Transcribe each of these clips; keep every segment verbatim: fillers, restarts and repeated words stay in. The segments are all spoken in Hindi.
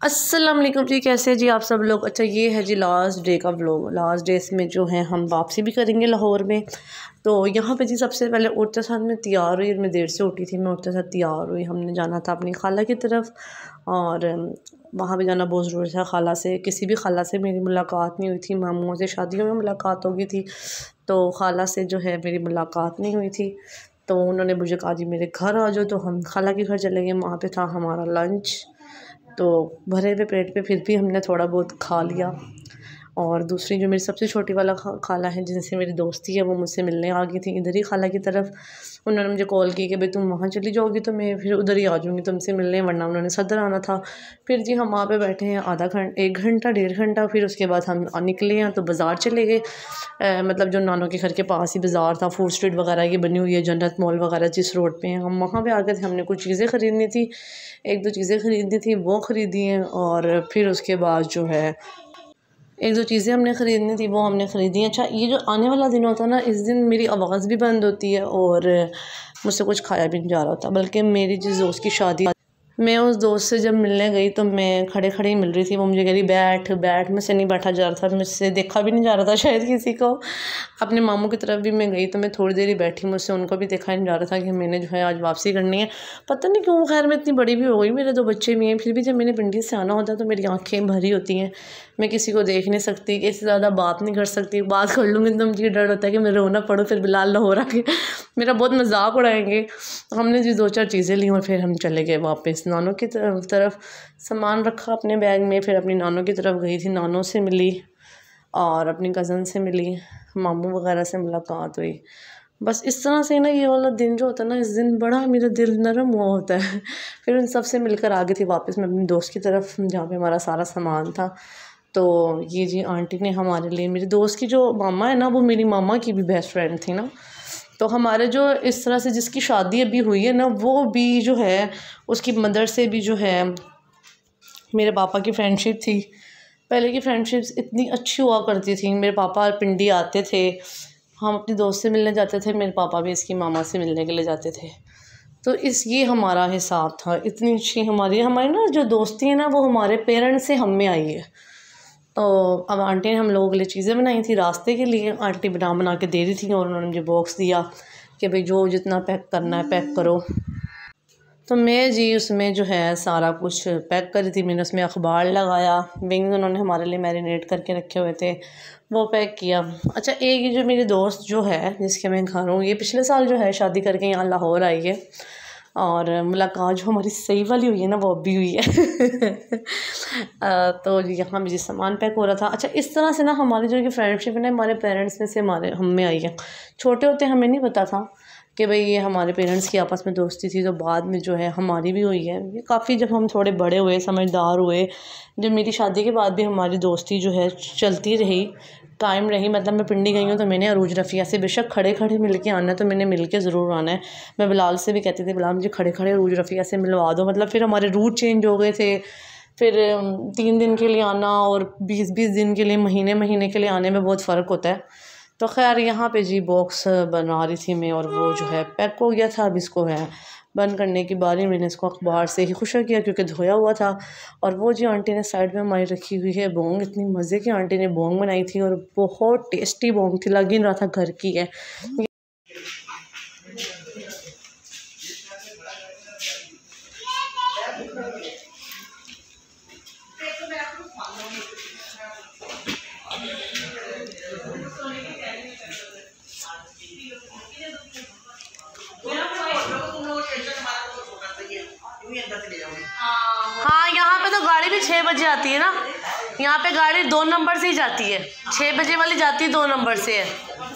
अस्सलाम वालेकुम जी, कैसे जी आप सब लोग। अच्छा, ये है जी लास्ट डे का व्लॉग। लास्ट डेज में जो है हम वापसी भी करेंगे लाहौर में। तो यहाँ पे जी सबसे पहले उठते साथ में तैयार हुई, मैं देर से उठी थी, मैं उठते साथ तैयार हुई। हमने जाना था अपनी खाला की तरफ और वहाँ पे जाना बहुत ज़रूरी था। खाला से, किसी भी खाला से मेरी मुलाकात नहीं हुई थी। मामूओं से शादियों में मुलाकात हो गई थी, तो खाला से जो है मेरी मुलाकात नहीं हुई थी। तो उन्होंने मुझे कहा जी मेरे घर आ जाओ, तो हम खाला के घर चले गए। वहाँ पे था हमारा लंच, तो भरे हुए पेट पे फिर भी हमने थोड़ा बहुत खा लिया। और दूसरी जो मेरी सबसे छोटी वाला खाला है, जिनसे मेरी दोस्ती है, वो मुझसे मिलने आ गई थी इधर ही खाला की तरफ। उन्होंने मुझे कॉल की कि भाई तुम वहाँ चली जाओगी तो मैं फिर उधर ही आ जाऊँगी तुमसे मिलने, वरना उन्होंने सदर आना था। फिर जी हम वहाँ पे बैठे हैं आधा घंटा, एक घंटा डेढ़ घंटा। फिर उसके बाद हम निकले हैं तो बाज़ार चले गए। मतलब जो नानों के घर के पास ही बाज़ार था, फूड स्ट्रीट वगैरह की बनी हुई है, जन्नत मॉल वगैरह जिस रोड पे हैं, हम वहाँ पे आ गए थे। हमने कुछ चीज़ें ख़रीदनी थी, एक दो चीज़ें ख़रीदनी थी, वो ख़रीदी हैं। और फिर उसके बाद जो है एक दो चीज़ें हमने ख़रीदनी थी, वो हमने ख़रीदी। अच्छा, ये जो आने वाला दिन होता है ना, इस दिन मेरी आवाज़ भी बंद होती है और मुझसे कुछ खाया भी नहीं जा रहा होता। बल्कि मेरी जिस दोस्त की शादी, मैं उस दोस्त से जब मिलने गई तो मैं खड़े खड़े ही मिल रही थी। वो मुझे कह रही बैठ बैठ, मुझसे नहीं बैठा जा रहा था, मुझसे देखा भी नहीं जा रहा था शायद किसी को। अपने मामू की तरफ भी मैं गई तो मैं थोड़ी देर ही बैठी, मुझसे उनको भी देखा नहीं जा रहा था कि मैंने जो है आज वापसी करनी है। पता नहीं क्यों, खैर मैं इतनी बड़ी भी हो गई, मेरे दो बच्चे भी हैं, फिर भी जब मैंने पिंडी से आना होता है तो मेरी आँखें भरी होती हैं। मैं किसी को देख नहीं सकती, किसी से ज़्यादा बात नहीं कर सकती। बात कर लूँगी तो मुझे डर होता है कि मैं रोना पड़ूँ, फिर बिलाल लाहौर आके मेरा बहुत मजाक उड़ाएंगे। हमने जी दो चार चीज़ें ली और फिर हम चले गए वापस नानों की तरफ। सामान रखा अपने बैग में, फिर अपनी नानों की तरफ गई थी। नानों से मिली और अपनी कज़न से मिली, मामू वगैरह से मुलाकात हुई। बस इस तरह से ना ये वाला दिन जो होता है ना, इस दिन बड़ा मेरा दिल नरम हुआ होता है। फिर उन सब से मिलकर आ गई थी वापस मैं अपनी दोस्त की तरफ, जहाँ पे हमारा सारा सामान था। तो ये जी आंटी ने हमारे लिए, मेरी दोस्त की जो मामा है ना, वो मेरी मामा की भी बेस्ट फ्रेंड थी ना। तो हमारे जो इस तरह से जिसकी शादी अभी हुई है ना, वो भी जो है उसकी मदर से भी जो है मेरे पापा की फ्रेंडशिप थी। पहले की फ्रेंडशिप्स इतनी अच्छी हुआ करती थी। मेरे पापा पिंडी आते थे, हम अपनी दोस्त से मिलने जाते थे, मेरे पापा भी इसकी मामा से मिलने के लिए जाते थे। तो इस ये हमारा हिसाब था। इतनी अच्छी हमारी हमारी ना जो दोस्ती है ना, वो हमारे पेरेंट्स से हम में आई है। तो अब आंटी ने हम लोगों के लिए चीज़ें बनाई थी रास्ते के लिए। आंटी बना बना के दे रही थी और उन्होंने मुझे बॉक्स दिया कि भाई जो जितना पैक करना है पैक करो। तो मैं जी उसमें जो है सारा कुछ पैक करी थी। मैंने उसमें अखबार लगाया, विंग्स उन्होंने हमारे लिए मैरिनेट करके रखे हुए थे, वो पैक किया। अच्छा, एक ये जो मेरी दोस्त जो है जिसके मैं घर हूँ, ये पिछले साल जो है शादी करके यहाँ लाहौर आई है और मुलाकात जो हमारी सही वाली हुई है ना, वो अभी हुई है। तो यहाँ मुझे सामान पैक हो रहा था। अच्छा, इस तरह से ना हमारी जो फ्रेंडशिप है ना, हमारे पेरेंट्स में से हमारे हम में आई है। छोटे होते हमें नहीं पता था कि भाई ये हमारे पेरेंट्स की आपस में दोस्ती थी, तो बाद में जो है हमारी भी हुई है। ये काफ़ी जब हम थोड़े बड़े हुए, समझदार हुए, जब मेरी शादी के बाद भी हमारी दोस्ती जो है चलती रही, कायम रही। मतलब मैं पिंडी गई हूँ तो मैंने अरूज रफ़िया से बेशक खड़े खड़े मिल के आना है, तो मैंने मिल के ज़रूर आना है। मैं बिलाल से भी कहती थी, बिलाल मुझे खड़े खड़े अरूज रफ़िया से मिलवा दो। मतलब फिर हमारे रूट चेंज हो गए थे। फिर तीन दिन के लिए आना और बीस बीस दिन के लिए, महीने महीने के लिए आने में बहुत फ़र्क होता है। तो खैर यहाँ पे जी बॉक्स बना रही थी मैं और वो जो है पैक हो गया था। अब इसको है बंद करने की बारी। मैंने इसको अखबार से ही खुशा किया क्योंकि धोया हुआ था। और वो जी आंटी ने साइड में हमारी रखी हुई है बोंग। इतनी मज़े की आंटी ने बोंग बनाई थी और बहुत टेस्टी बोंग थी, लग ही रहा था घर की है। हाँ, यहाँ पे तो गाड़ी भी छः बजे आती है ना। यहाँ पे गाड़ी दो नंबर से ही जाती है, छः बजे वाली जाती है, दो नंबर से है।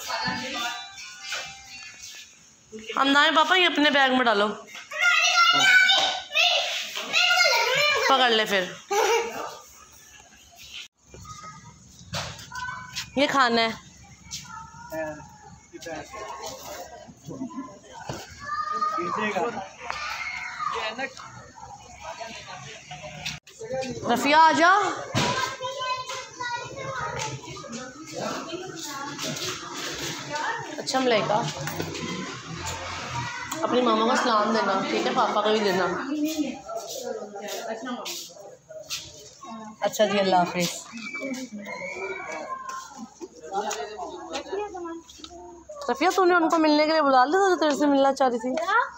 हम ना पापा ये अपने बैग में डालो, पकड़ ले फिर। ये खाना है। रफ़िया आ जा। अच्छा मलाइका, अपनी मामा को सलाम देना, ठीक है, पापा का भी देना। अच्छा जी, अल्लाह हाफिज़। सफिया तूने उनको मिलने के लिए बुला लिया था जो तेरे से मिलना चाह रही थी?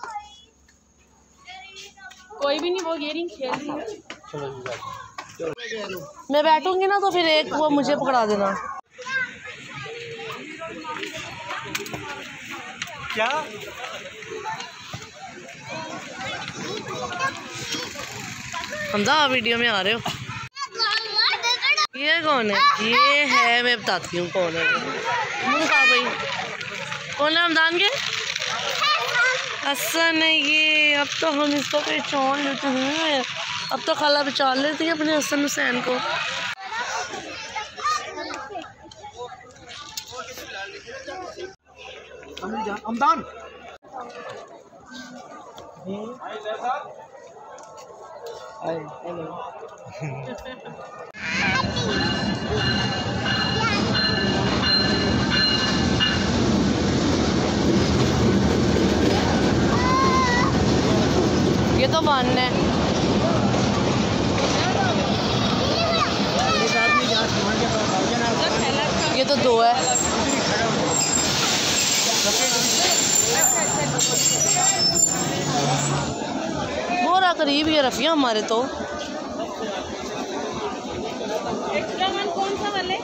कोई भी नहीं, वो गेरिंग खेल रही है। मैं बैठूंगी ना तो फिर एक वो मुझे पकड़ा देना। क्या हमजा वीडियो में आ रहे हो? ये कौन है? ये है, मैं बताती हूँ कौन है। मुझे कहा भाई कौन है? हमदान के हसन है ये। अब तो हम इसको पहचान लेते हैं, अब तो खाला पहचान लेती है अपने हसन हुसैन को। हमदान ये तो वन है। ये तो दो है। वो रहा करीब ही है रफिया हमारे तो। एक्स्ट्रा वन कौन सा वाले?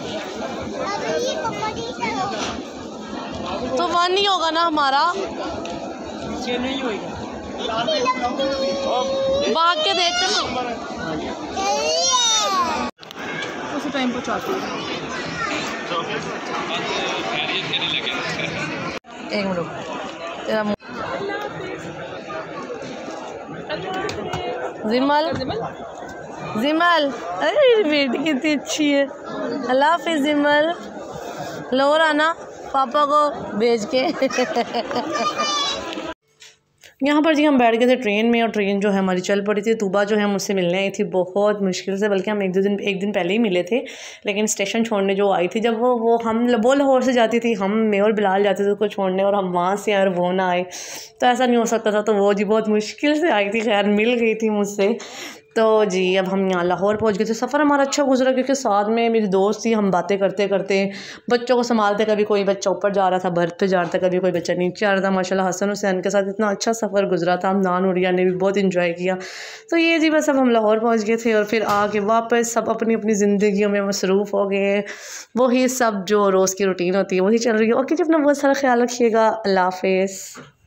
तो वन ही होगा ना हमारा। नहीं होगा, भाग के देखते हैं उसी टाइम पहुँचाती हूँ। एक मिनट तेरा जिमल जिमल, अरे मेरी बेटी कितनी अच्छी है। अल्लाह हाफिज़ जिमल। लोर आना पापा को भेज के। यहाँ पर जी हम बैठ गए थे ट्रेन में और ट्रेन जो है हमारी चल पड़ी थी। तूबा जो है मुझसे मिलने आई थी बहुत मुश्किल से, बल्कि हम एक दो दिन एक दिन पहले ही मिले थे, लेकिन स्टेशन छोड़ने जो आई थी जब वो वो हम वो लाहौर से जाती थी, हम मैं और बिलाल जाते थे उसको छोड़ने, और हम वहाँ से आए और वो ना आए तो ऐसा नहीं हो सकता था। तो वो जी बहुत मुश्किल से आई थी, खैर मिल गई थी मुझसे। तो जी अब हम यहाँ लाहौर पहुँच गए थे। सफ़र हमारा अच्छा गुजरा क्योंकि साथ में मेरी दोस्त थी, हम बातें करते करते बच्चों को संभालते, कभी कोई बच्चा ऊपर जा रहा था बर्थ पे जा रहा था, कभी कोई बच्चा नीचे आ रहा था। माशाल्लाह हसन हुसैन के साथ इतना अच्छा सफ़र गुजरा था। हम नान उड़िया ने भी बहुत इंजॉय किया। तो ये जी बस अब हम लाहौर पहुँच गए थे और फिर आके वापस सब अपनी अपनी ज़िंदगियों में मसरूफ़ हो गए। वही सब जो रोज़ की रूटीन होती है वही चल रही है। ओके जी, अपना बहुत सारा ख्याल रखिएगा। अल्लाह हाफ़िज़।